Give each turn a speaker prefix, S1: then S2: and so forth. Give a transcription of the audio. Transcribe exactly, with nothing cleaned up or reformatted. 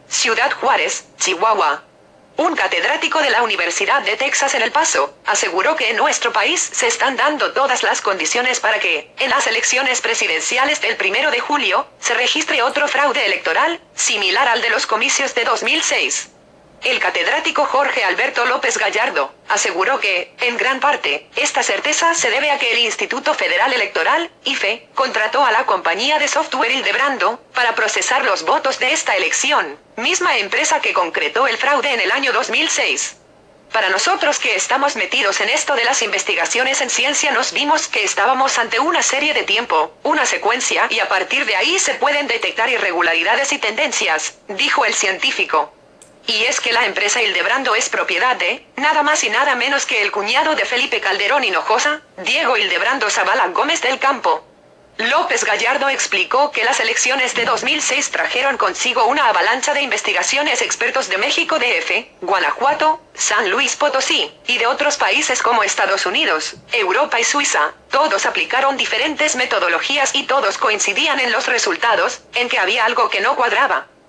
S1: Ciudad Juárez, Chihuahua. Un catedrático de la Universidad de Texas en El Paso, aseguró que en nuestro país se están dando todas las condiciones para que, en las elecciones presidenciales del primero de julio, se registre otro fraude electoral, similar al de los comicios de dos mil seis. El catedrático Jorge Alberto López Gallardo, aseguró que, en gran parte, esta certeza se debe a que el Instituto Federal Electoral, I F E, contrató a la compañía de software Hildebrando, para procesar los votos de esta elección, misma empresa que concretó el fraude en el año dos mil seis. Para nosotros que estamos metidos en esto de las investigaciones en ciencia nos vimos que estábamos ante una serie de tiempo, una secuencia y a partir de ahí se pueden detectar irregularidades y tendencias, dijo el científico. Y es que la empresa Hildebrando es propiedad de, nada más y nada menos que el cuñado de Felipe Calderón Hinojosa, Diego Hildebrando Zavala Gómez del Campo. López Gallardo explicó que las elecciones de dos mil seis trajeron consigo una avalancha de investigaciones expertos de México D F, Guanajuato, San Luis Potosí, y de otros países como Estados Unidos, Europa y Suiza. Todos aplicaron diferentes metodologías y todos coincidían en los resultados, en que había algo que no cuadraba.